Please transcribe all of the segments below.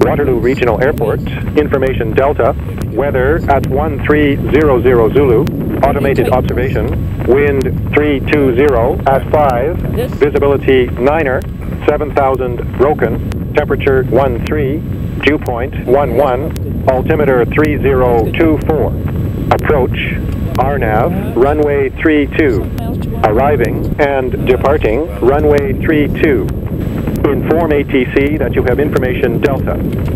Waterloo Regional Airport, information Delta, weather at 1300 Zulu, automated observation, wind 320 at 5, visibility 9er, 7000 broken, temperature 13, dew point 11, altimeter 3024, approach, RNAV, runway 32, arriving and departing, runway 32. Inform ATC that you have information Delta.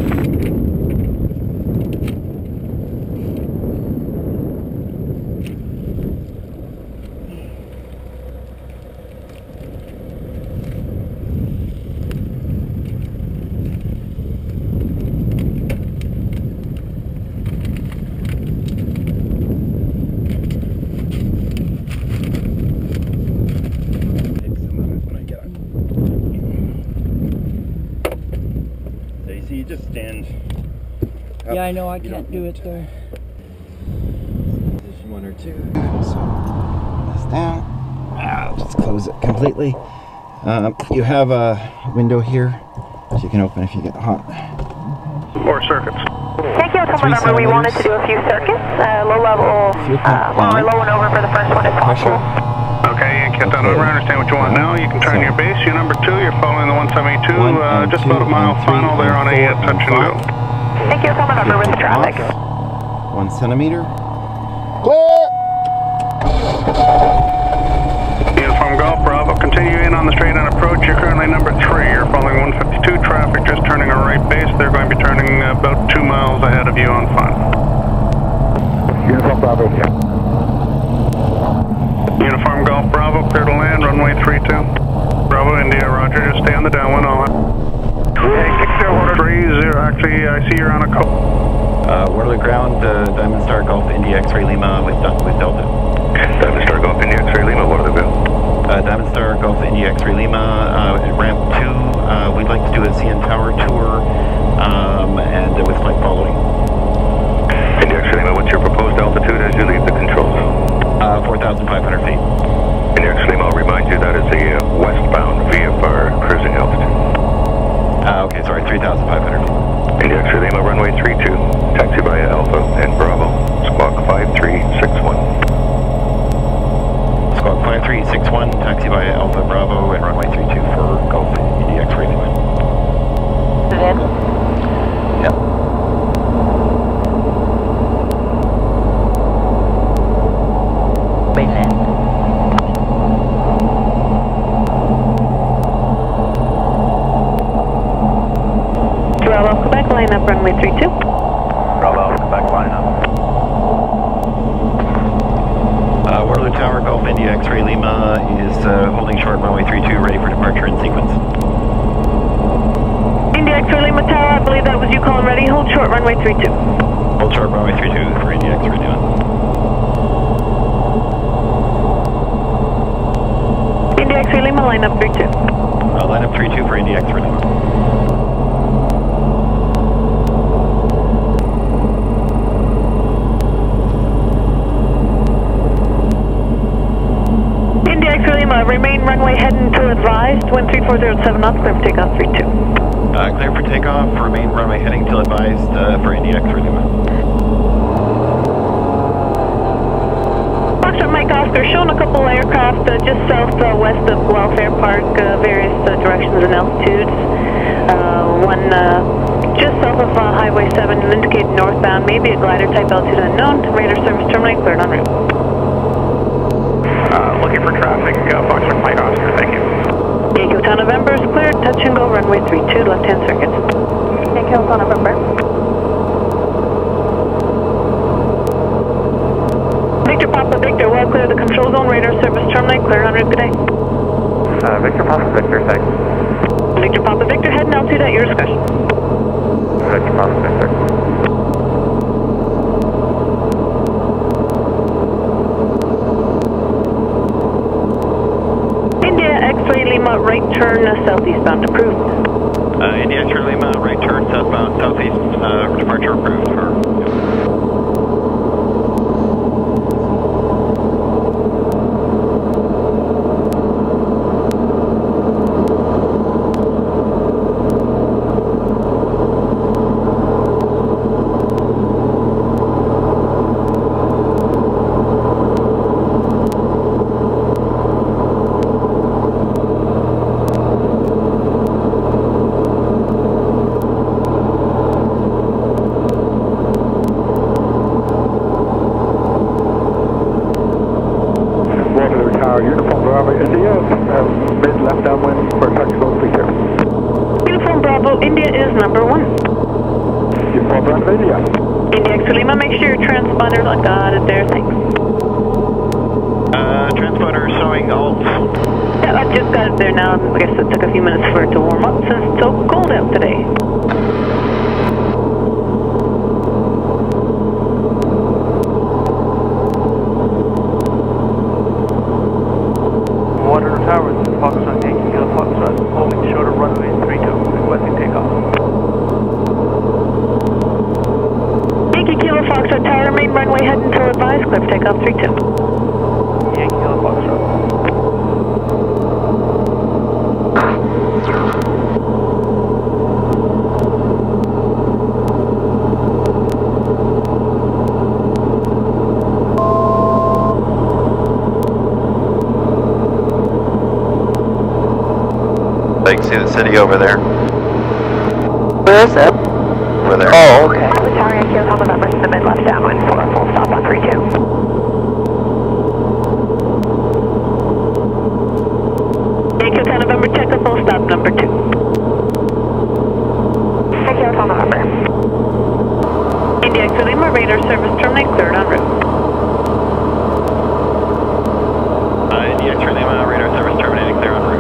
You just stand up. Yeah, I know, I can't do it there. Position 1 or 2. So, this down. I'll just close it completely. You have a window here, so you can open if you get hot. Or circuits. Thank you, Hotel Number. We wanted to do a few circuits. Low level, low and over for the first one if possible. Okay, Captain Over, I understand what you want now. You can turn your base. You're number 2. You're following the 172. Just about a mile final there on a touch and go. Thank you, Hotel Number with the traffic. 1 centimeter. Clear! Uniform Golf Bravo, continue in on the straight on approach. You're currently number 3. You're following 152 traffic, just turning a right base. They're going to be turning about 2 miles ahead of you on final. Uniform Bravo, yeah. Uniform Golf Bravo, clear to land, runway 32. Bravo India, roger, just stay on the downwind, all right. 30, actually, I see you're on a call. Waterloo ground, Diamond Star Golf India X-Ray Lima with Delta. Diamond Star Golf India X-Ray Lima, Waterloo ground. Diamond Star Golf India X-Ray Lima, ramp 2, we'd like to do a CN Tower tour, and with flight following. India X-Ray Lima, what's your proposed altitude as you leave the control zone? 4,500 feet. India X-Ray Lima, I'll remind you that is the westbound VFR cruising altitude. Okay, sorry, 3,500 feet. India X-Ray Lima, runway 32, taxi via Alpha and Bravo, squawk 5361. Squawk 5361, taxi via Alpha Bravo and runway 32 for Golf India X-Ray Lima. Is it in? Yep. Mainland. Bravo, Quebec, line up, runway 32. Bravo, Quebec, line up. Waterloo Tower Golf India X-Ray Lima is holding short runway 32, ready for departure in sequence. India X-ray Lima Tower, I believe that was you calling ready. Hold short, runway 32. Hold short runway 32 for India X-Ray Lima. India X-ray Lima, line up 32. Line up 32 for India X-Ray Lima. India X-ray Lima, remain runway heading to advised, wind 3407 knots, clear for takeoff 32. Clear for takeoff, remain runway heading till advised for India X-Ray Lima. Foxtrot Mike Oscar, showing a couple aircraft just southwest of Welfare Park, various directions and altitudes. One just south of Highway 7, indicated northbound, maybe a glider type altitude unknown. Radar service terminate, cleared en route. Looking for traffic, Foxtrot Mike Oscar, thank you. Yankee Hotel November is cleared, touch and go, runway 32, left-hand circuit. Yankee Hotel November. Victor Papa Victor, well clear the control zone, radar service terminate, clear en route, good day. Victor Papa Victor, thanks. Victor Papa Victor, head and altitude at your discretion. Victor Papa Victor. India X-ray Lima, right turn southeastbound, approved. India X-Ray Lima, right turn southbound, southeast, departure approved for... India X-ray Lima, make sure your transponder got it there, thanks. Transponder showing alt. Yeah, I just got it there now. I guess it took a few minutes for it to warm up since it's so cold out today. Waterloo Towers, Foxtrot, Yankee Kilo Foxtrot, holding short of runway 32, requesting takeoff. Yankee Kilo Foxtrot, tower main runway heading to advise, clear for takeoff 32. Yankee Kilo Foxtrot. I can see the city over there. Where is it? Over there. Oh, okay. Tower Yankee Kilo November, submit left downwind for a full stop on 32. Yankee Hotel November, check a full stop number 2. Yankee Hotel November. India X-ray Lima, radar service terminate, cleared en route. India X-ray Lima, radar service terminating, clear en route.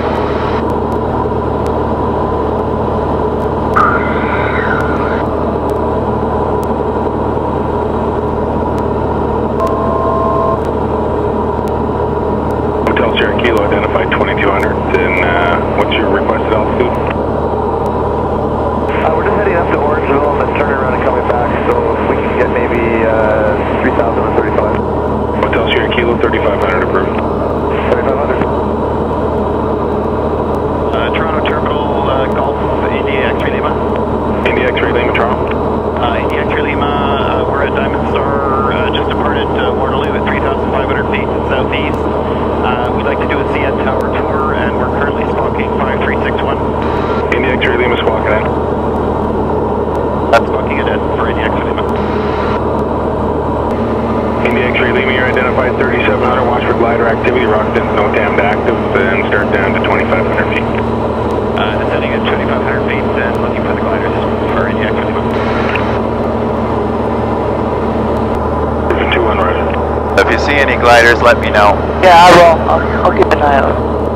Hotel Sierra Kilo identified 2200, and what's your requested altitude? We're just heading up to Orangeville and then turning around and coming back, so if we can get maybe 3,035. Hotel Sierra Kilo 3500 approved. 3,500. Toronto Terminal, Golf, India X-ray Lima. India X-ray Lima Toronto. India X-ray Lima, we're at Diamond Star, just departed Waterloo at 3,500 feet southeast. We'd like to do a CN Tower tour, and we're currently squawking 5361. India X-ray Lima squawking in. That's squawking ahead for India X-ray Lima. India X-ray Lima, you're identified 3700, watch for glider activity, rocket no damned active, and start down to 2500 feet. Descending at 2,500 feet and looking for the gliders for India X-ray Lima. 2 roger. If you see any gliders, let me know. Yeah, I will. I'll keep an eye out.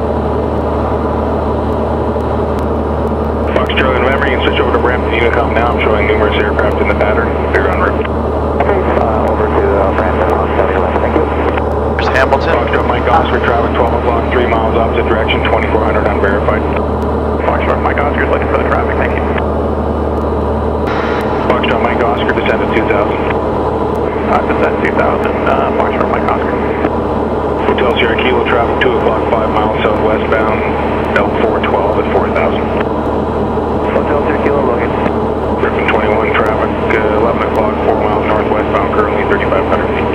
Fox Charlie November, you can switch over to Brampton Unicom now. I'm showing numerous aircraft in the pattern. Clear en route. Over to Brampton on 711, thank you. There's Hamilton. Foxtrot Mike Oscar, traffic 12 o'clock, 3 miles opposite direction, 2400 unverified. Foxtrot Mike Oscar is looking for the traffic, thank you. Foxtrot Mike Oscar, descend at 2000. Descend 2000, Foxtrot Mike Oscar. Hotel Sierra Kilo, traffic 2 o'clock, 5 miles southwestbound, L412 at 4000. Hotel Sierra Kilo, Logan. Griffin 21, traffic 11 o'clock, 4 miles northwestbound, currently 3,500 feet.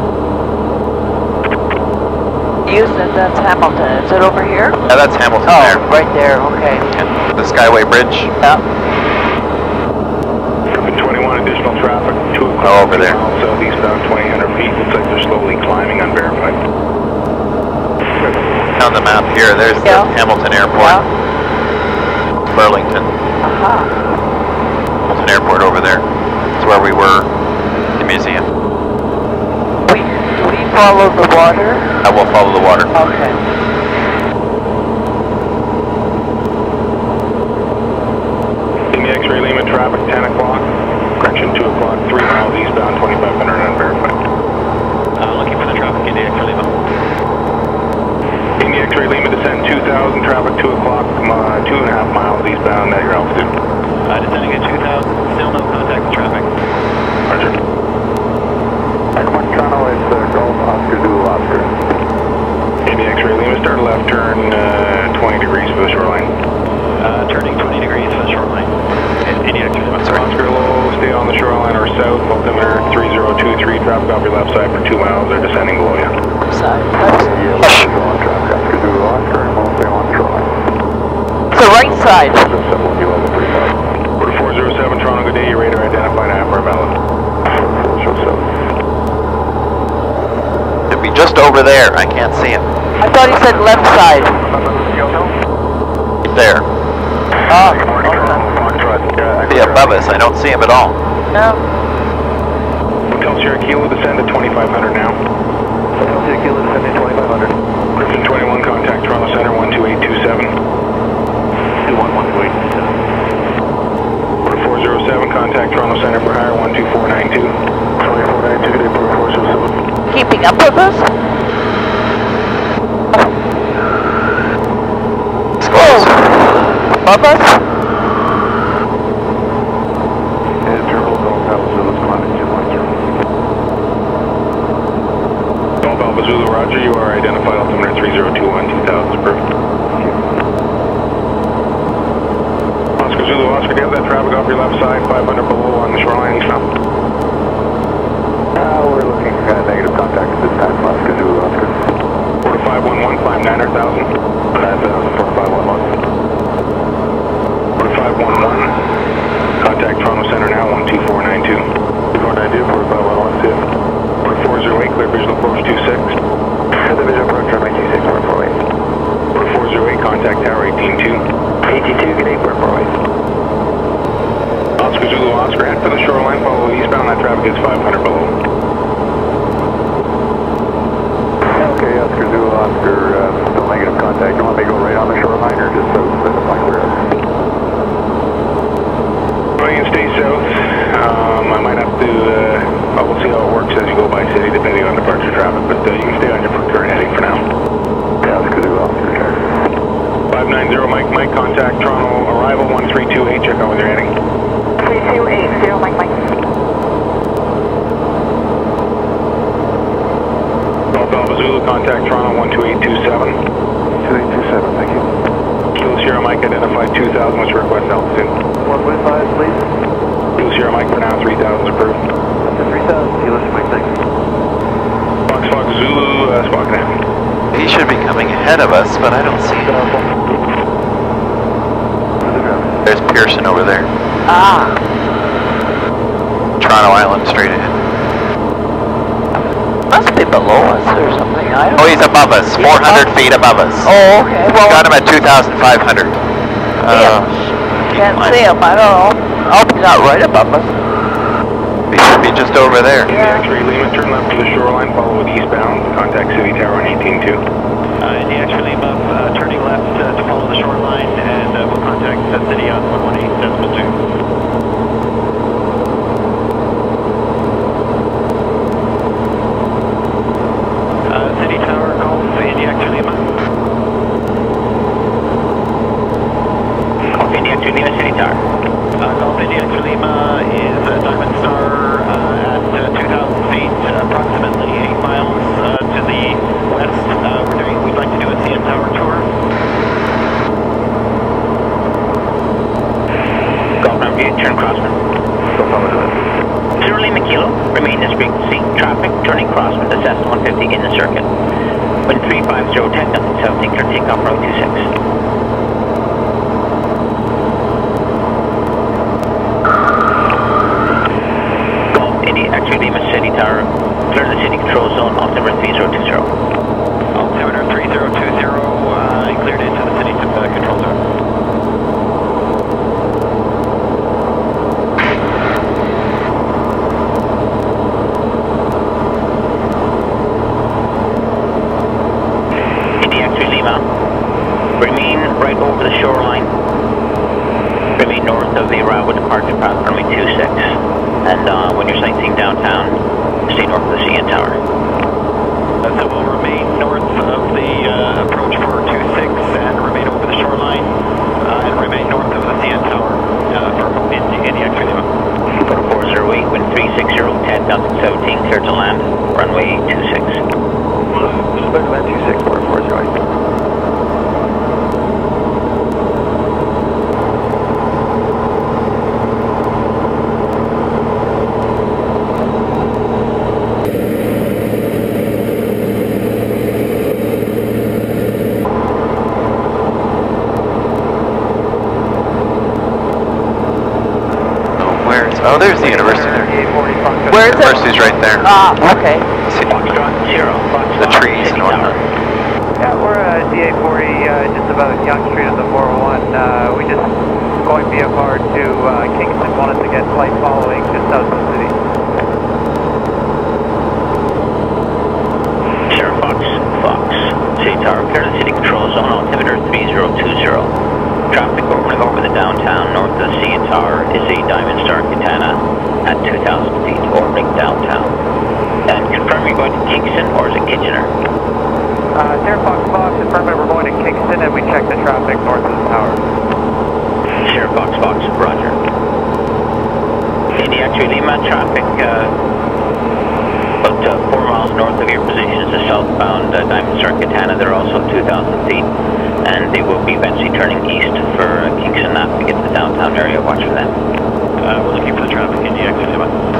You said that's Hamilton. Is it over here? Yeah, that's Hamilton Oh, there. right there. Okay. And the Skyway Bridge. Yeah. Griffin 21, additional traffic, 2 o'clock, Oh, over there. 2 miles southeastbound, 2,000 feet. Looks like they're slowly climbing, unverified. On the map here, there's Yeah. the Hamilton Airport. Yeah. Burlington. Aha. Hamilton Airport over there. That's where we were. The museum. We follow the water. I will follow the water. Okay. India X-ray Lima, traffic 10 o'clock, correction 2 o'clock, 3 miles eastbound, 2,500 unverified. Looking for the traffic, India X-ray Lima. India X-ray Lima, descend 2000, traffic 2 o'clock, 2.5 miles eastbound at your altitude. Descending at 2,000, still no contact with traffic. Roger. Toronto is Golf Oscar Zulu Oscar. India X-ray Lima, start a left turn 20 degrees for the shoreline. Turning 20 degrees for the shoreline. India X-ray Lima, sorry. Oscar low, stay on the shoreline or south, altimeter 3023, traffic off your left side for 2 miles, they're descending below you. Side. Traffic Oscar Zulu Oscar and mostly on shoreline. The right side. 407, Toronto, good day, your radar identified, IFR valid. 407. Should be just over there. I can't see him. I thought he said left side. There. Ah, See above above us. I don't see him at all. No. Hotel Sierra Kilo, descend to 2500 now. Hotel Sierra Kilo, descend to 2500. Griffin 21, contact Toronto Center 12827. 21, 12827. Order 407, contact Toronto Center for hire 12492. 2492, good day, Order 407. Keeping up with us? Above us? And Terminal Golf Alpha Zulu, climbing 210. Golf Alpha Zulu, roger, you are identified altimeter 3021, 2000 approved. Oscar Zulu, Oscar, do you have that traffic off your left side, 500 below on the shoreline eastbound? We're looking at negative contact at this time, Oscar Zulu, Oscar. Order 511, climb 9,000. 9,000 for 511. 511, contact Toronto Center now, 12492. 2492, 4511, Order 408, clear visual approach 26. the visual approach, runway 26, 448. Order 408, contact tower 182. 82, good day, 448. Oscar Zulu, Oscar, head for the shoreline, follow eastbound, that traffic is 500 below. Okay, Oscar Zulu, Oscar, still negative contact. You want me to go right on the shoreline or just so that it's like we're... Well, you can stay south. I might have to, we'll see how it works as you go by city, depending on departure traffic, but you can stay on your current heading for now. Yeah, Oscar Zulu, Oscar, check. 590, Mike, contact Toronto arrival 1328, check out where they're heading. 3280, Mike. Golf Alpha Zulu, contact Toronto 12827. 2827, thank you. Kilo Sierra Mike, identified 2000, what's your request altitude? 1.5, please. Kilo Sierra Mike for now, 3000 is approved. Up to 3000, Kilo Sierra Mike, thanks. Fox Zulu, Spock now. He should be coming ahead of us, but I don't see him. There's Pearson over there. Ah. Toronto Island straight ahead. Must be below us or something. I don't Oh, he's above us, 400 feet above us. Oh, okay. Well, Got him at 2,500. can't see him. I don't know. I hope he's not right above us. He should be just over there. Yeah. X-ray Lima, turn left to the shoreline, follow it eastbound, contact City Tower on 182. The X-ray Lima, turning left to follow the shoreline, and we'll contact the city on 118.2. City Tower, Golf, India X-ray Lima. Golf India X-ray Lima, City Tower. Golf India X-ray Lima is Diamond Star at 2,000 feet, approximately 8 miles to the west. We'd like to do a CN Tower tour. Golf number view, turn crossman. Golf Alpha 0 Lima Kilo, remain this frequency, traffic, turning crossman, to Cessna 150 in the circuit. Wind 350, 10 nothing south, clear takeoff, row 26. X-ray Lima City Tower, clear the city control zone, altimeter 3020. Altimeter 3020, cleared into the city control zone. India X-ray Lima, remain right over the shoreline, remain north of the arrival departure path, runway 26. And when you're sightseeing downtown, stay north of the CN Tower. So we'll remain north of the approach for 26 and remain over the shoreline and remain north of the CN Tower in the X-ray Lima. 408, wind 360, 10 nothing 17, clear to land, runway 26. Just clear to land 26, 408. Oh, there's the university there. Where is it? University's right there. Ah, okay. Foxtrot 0, Foxtrot The trees City and whatnot. Tower. Yeah, we're DA40, just about Young Street of the 401. We just going VFR to Kingston, wanted to get flight following just south of the city. Sierra Fox, City Tower, clear the city control zone, altimeter 3020. Traffic opening over the downtown, north of the CN Tower is a Diamond Star Katana at 2,000 feet, orbiting downtown. And confirm you're going to Kingston or is it Kitchener? Sierra Fox, affirmative, we're going to Kingston and we checked the traffic north of the tower. Sierra Fox, roger. India X-ray Lima, traffic about 4 miles north of your position is a southbound Diamond Star Katana. They're also 2,000 feet. And they will be eventually turning east for Kingston Nap to get to the downtown area. Watch for them. We're looking for the traffic in the exit.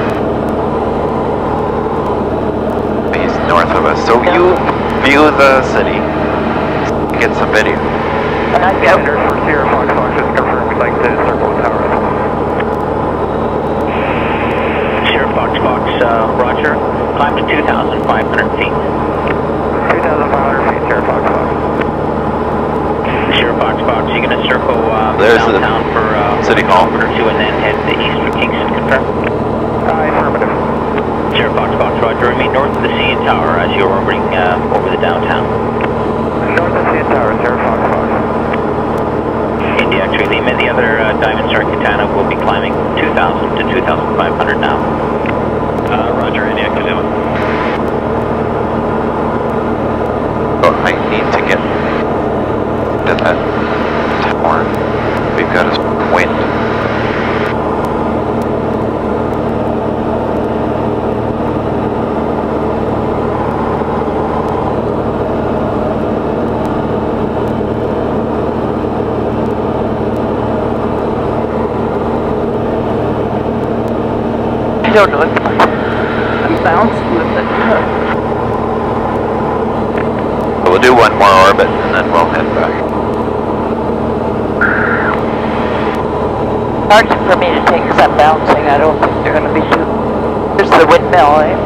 He's north of us. So you view the city. Get some video. Commander for Sierra Fox, just confirm we'd like to circle the tower. Sierra Fox, roger. Climb to 2,500 feet. 2,500 feet, Sierra Fox. Sierra Fox, you're going to circle There's downtown the for City Hall or two and then head to east for Kingston, confirm? Affirmative. Sierra Fox, roger. Remain north of the CN Tower as you're orbiting over the downtown. North of CN Tower, Sierra Fox. India X-ray Lima, the other Diamond Star Katana will be climbing 2,000 to 2,500 now. Roger, India X-ray Lima. Oh, I need to get to that tower. We've got his wind. I don't know if I'm bouncing with it. We'll do one more orbit and then we'll head back. Hard for me to take because I'm bouncing. I don't think they're going to be too. There's the windmill, eh?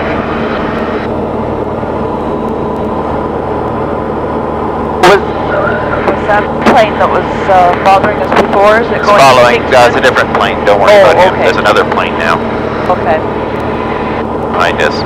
Was that plane that was bothering us before? Is it going Following, to Kingston? it's a different plane. Don't worry about him. There's another plane now. Okay. Behind us.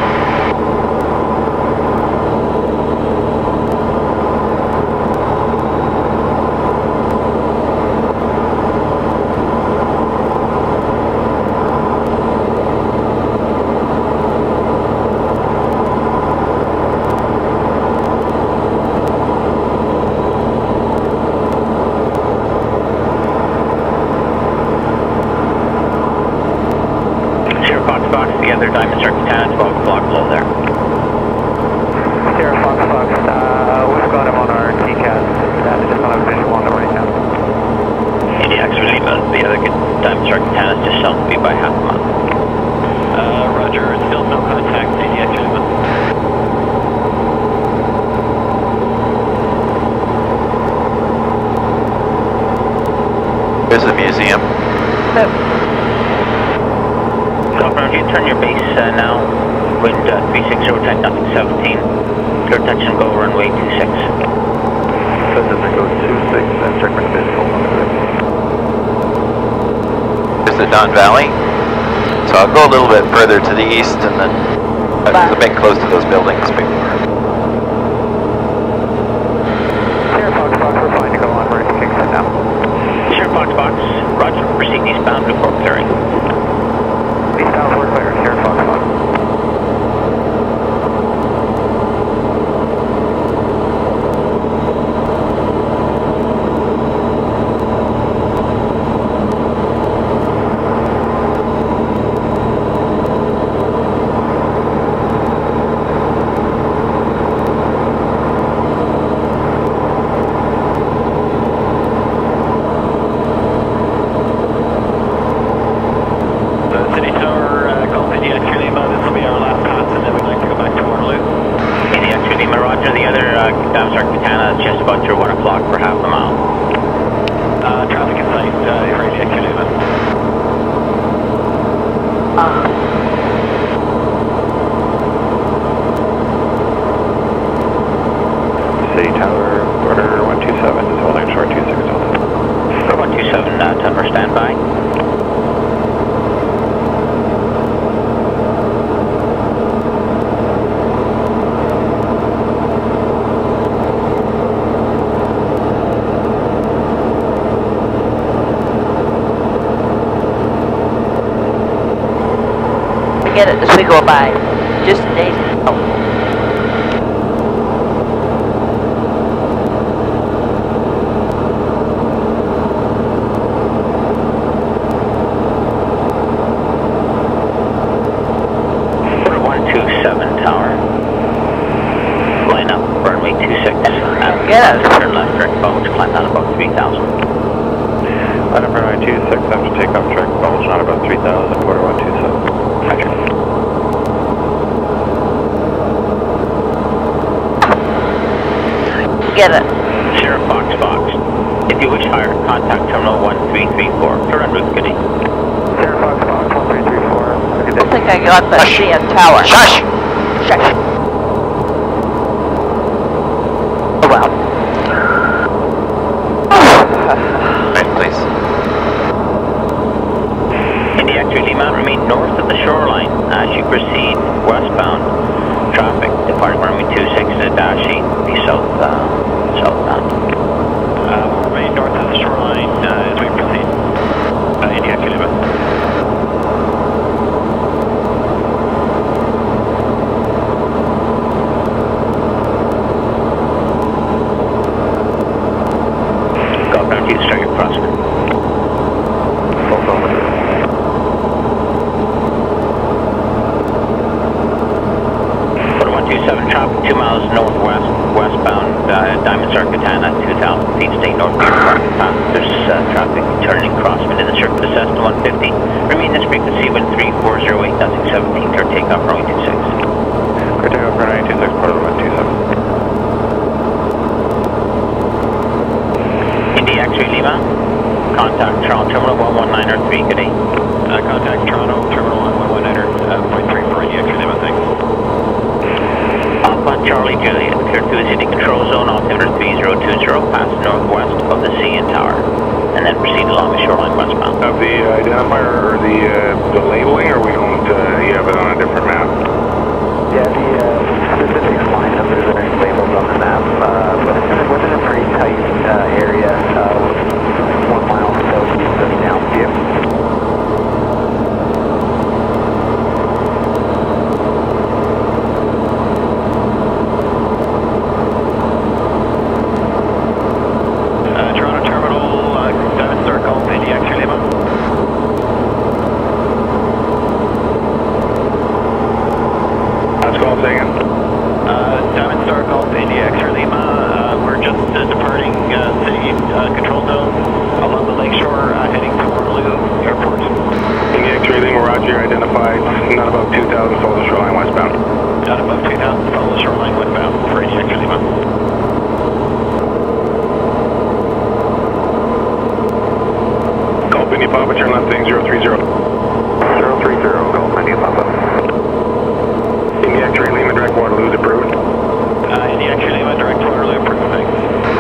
The other Diamond Star Katana, 12 o'clock below there. Sierra Fox, we've got him on our TCAS. I just don't have visual on him right now. India X-ray Lima, the other Diamond Star Katana is just south of me by half a mile. Roger, still no contact, India X-ray Lima. There's the museum. Confirm, you turn your base now. Wind 360, 10, nothing 17. Clear touch and go, runway 26. Pacific goes 26 and check my visual. There's the Don Valley. So I'll go a little bit further to the east and then a bit close to those buildings before. Sierra Fox, we're fine to go on. We're in Kingston now. Sierra Fox, roger, proceed eastbound before clearing. Eastbound, we're clear. Sierra Fox. City Tower, order 127 is holding short 26 Delta. 127, forget it as we go by. Just in case. Oh. Turn left, direct bulge, climb down about 3,000. Item for 926, after takeoff, direct bulge, on about 3,000, quarter 127. Roger. Get it. Sierra Fox Fox. If you wish higher, contact terminal 1334. Turn en route, good day. Sierra Fox Fox, 1334. Good day. I think I got the CN tower. Shush! Shush. Oh wow. Right, please. India X-ray Lima, remain north of the shoreline as you proceed westbound. Traffic departing runway 26 is a Dashi, be southbound. Remain north of the shoreline as we proceed. India X-ray Lima. Diamond Sarkatana, 2,000 feet, stay north of your parking path. There's traffic turning crosswind in the circuit to Cessna 150. Remain this frequency when 3408, nothing 17, clear takeoff runway 26. Clear takeoff runway 26, quarter 127. India X-ray Lima, contact Toronto Terminal 119 or 3, good day. Contact Toronto Terminal 119 .34, India X-ray Lima, thanks. Alpha Charlie Juliet, clear to the city control zone, altimeter 3020, pass northwest of the CN Tower, and then proceed along the shoreline westbound. Of the identifier or the labeling, or we don't, you have it on a different map? Yeah, the specific line numbers are labeled on the map, but it's within a pretty tight area, 1 mile southeast of Downsview. Papa, turn left thing 030. 030, Golf India Papa. India X-ray Lima, direct Waterloo is approved. India X-ray Lima, direct Waterloo approved, thanks.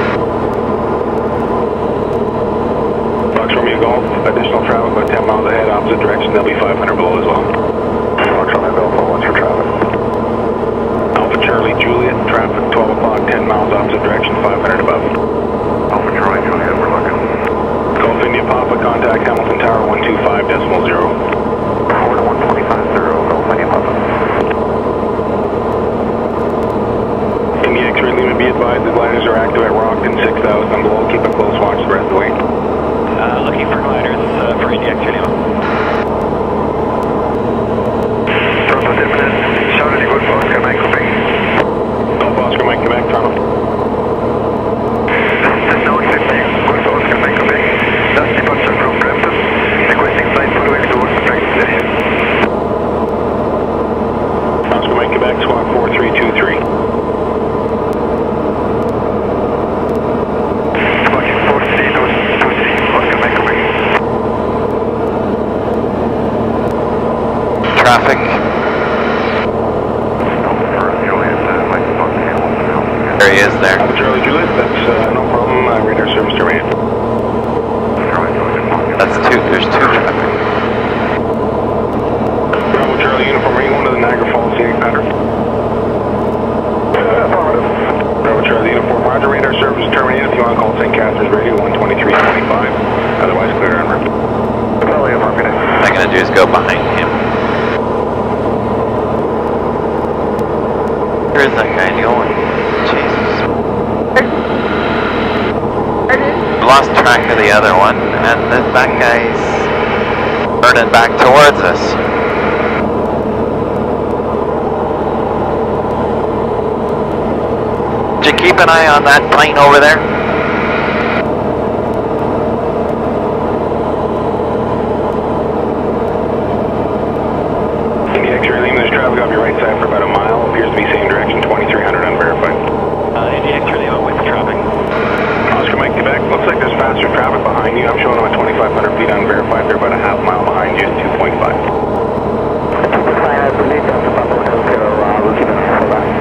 Fox Romeo Golf, additional traffic about 10 miles ahead, opposite direction, they'll be 500 below as well. Fox Romeo Golf, what's your traffic? Alpha Charlie Juliet, traffic 12 o'clock, 10 miles opposite direction, 500 above. Alpha Charlie Juliet, we're looking. Golf India Papa, contact Hamilton Tower 125.0. 4 to 125.0, Golf India Papa. India X-ray Lima, be advised the gliders are active at Rockton 6,000 and below. Keep a close watch the rest of the way. Looking for gliders for India X-ray Lima. Toronto imminent, Charlie Good Oscar Mike Quebec. Golf Oscar Mike Quebec, Toronto. Now 50, Good Oscar Mike Quebec. That's departure from Brampton. Requesting flight following towards the practice area. Oscar Mike Quebec, squawk 4323. Squawking 4323, Oscar Mike Quebec. Traffic. There he is there. Charlie Juliet, that's no problem, radar service terminated. That's two, there's two traffic. Bravo Charlie, uniform ring 1 to the Niagara Falls scenic pattern. Affirmative. Bravo Charlie, uniform roger, radar service terminated. If you want to call St. Catharines radio 12325, otherwise clear en route. Charlie, affirmative. What I'm going to do is go behind him. Where is that guy going? Jesus. Lost track of the other one, and that guy's burning back towards us. Did you keep an eye on that plane over there? X-ray Lima, there's traffic off your right side for about a mile. Appears to be same direction, 2300 unverified. X-ray Lima with the traffic. Oscar Mike, Quebec. Looks like there's faster traffic behind you. I'm showing them at 2,500 feet unverified. They're about a half mile behind you at 2.5. I believe that's about 100. We'll keep an eye on that.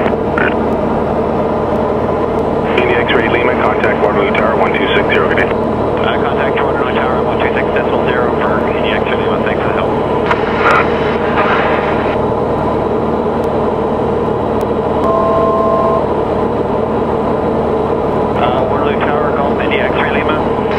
India X-ray Lima, contact Waterloo Tower 1260. Good day. Contact Waterloo Tower 126.0 for India X-ray Lima. Thanks for the help. Waterloo Tower, Golf India X-ray Lima.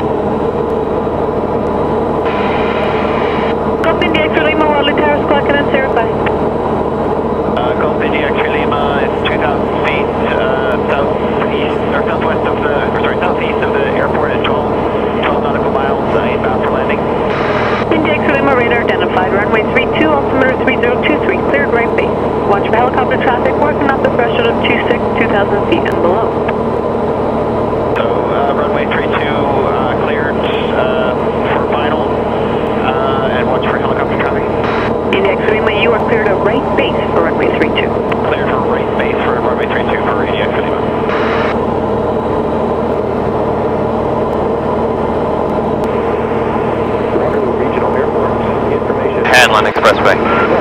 Golf India X-ray Lima, Waterloo Tower, squawk and answer request. Golf India X-ray Lima is 2,000 feet southeast, or southwest of the, southeast of the airport at 12 nautical miles inbound for landing. India X-ray Lima, radar identified, runway 32, altimeter 3023, cleared right base. Watch for helicopter traffic working off the threshold of 26, 2,000 feet and below. So, runway 32 cleared for final, and watch for helicopter traffic. India X-ray Lima, you are cleared of right base for runway 32. Cleared for right base for runway 32 for India X-ray Lima. Waterloo Regional Airport. Information. Hanlon Expressway.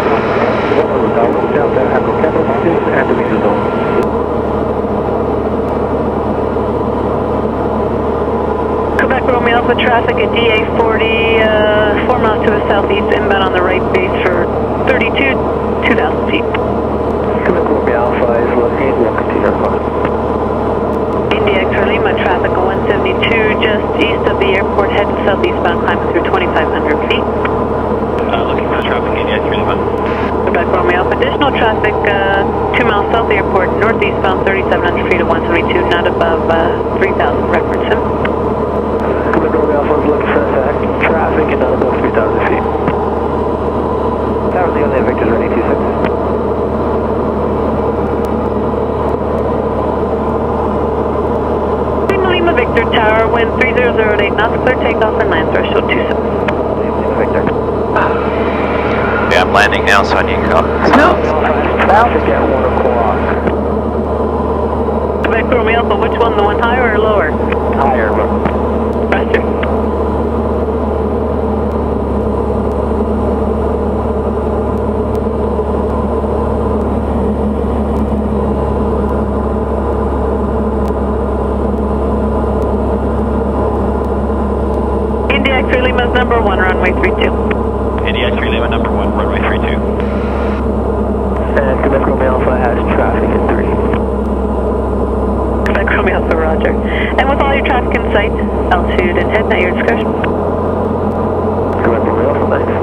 Quebec Romeo Alpha traffic at DA40, 4 miles to the southeast, inbound on the right base for 32, 2,000 feet. Quebec Romeo Alpha is looking, we'll continue our flight. India X-ray Lima traffic at 172 just east of the airport, heading southeastbound, climbing through 2,500 feet. Looking for the traffic India X-ray Lima. Quebec Romeo Alpha, additional traffic 2 miles south of the airport, northeastbound 3,700 feet at 172, not above 3,000, reference him. Quebec Romeo Alpha is looking for traffic and not above 3,000 feet. Tower Leon, Victor's ready, 26. Lima Victor Tower, wind 3008 knots, clear takeoff and land threshold 27. Lima Victor. Yeah, I'm landing now, so I need to go. Traffic at 1 o'clock. Quebec Romeo Alpha, which one, the one higher or lower? Higher, but... Roger. India X-ray Lima's number 1, runway 32. India X-ray Lima number 1, runway 32. And Quebec Romeo Alpha has traffic at 3. Quebec Romeo Alpha, roger. And with all your traffic in sight, altitude and head at your discretion. Quebec Romeo Alpha, thanks.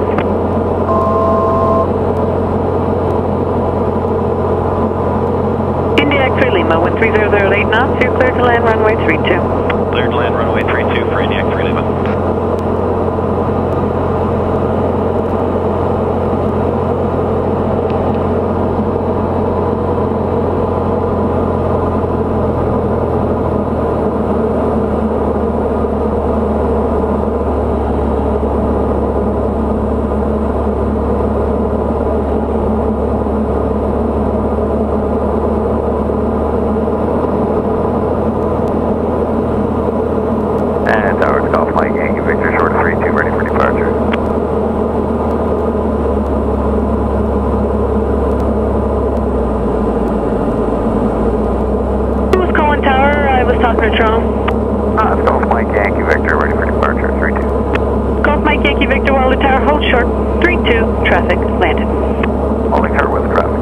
India X-ray Lima, wind 3008 knots, you're clear to land runway 32. Cleared to land runway 32 for India X-ray Lima. And Tower to Golf Mike Yankee Victor short of 32, ready for departure. Who was calling tower? I was talking to Toronto. It's Golf Mike Yankee Victor, ready for departure, 32. Golf Mike Yankee Victor, Waterloo Tower, hold short, 32, traffic, landed. Holding short with the traffic.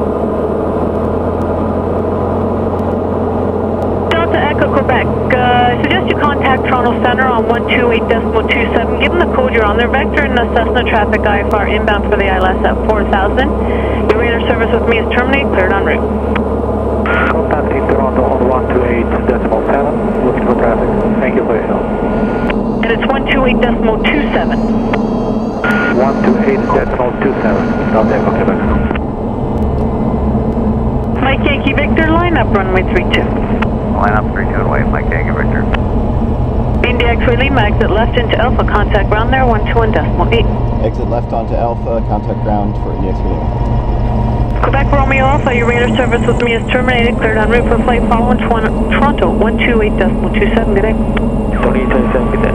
Delta Echo Quebec, I suggest you contact Toronto Center on 128.27. Given the code you're on there, Vector and Cessna traffic IFR inbound for the ILS at 4,000. Your radar service with me is terminated, cleared en route. 17 Toronto on 128.7, looking for traffic. Thank you for your help. And it's 128.27. 128.27. Got that, okay, back. Mike Yankee Victor, line up runway 32. Line up 32 and wait, Mike Yankee Victor. Main DA40 Lima, exit left into Alpha, contact ground there, 121.8. Exit left onto Alpha, contact ground for India X-ray Lima. Quebec Romeo Alpha, your radar service with me is terminated, cleared en route for flight following Toronto, 128.27, good day. 2027, good day.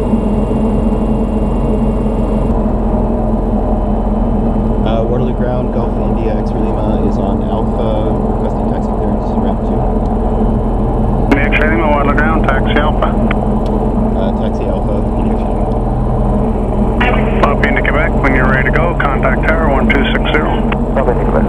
Waterloo ground, Golf India X-ray Lima is on Alpha, requesting taxi clearance, ramp 2. India X-ray Lima, Waterloo ground, taxi Alpha. Taxi Alpha, India X-ray Lima. Pop into Quebec, when you're ready to go, contact tower 1260. Pop into Quebec.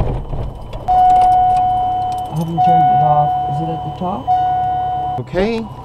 Okay,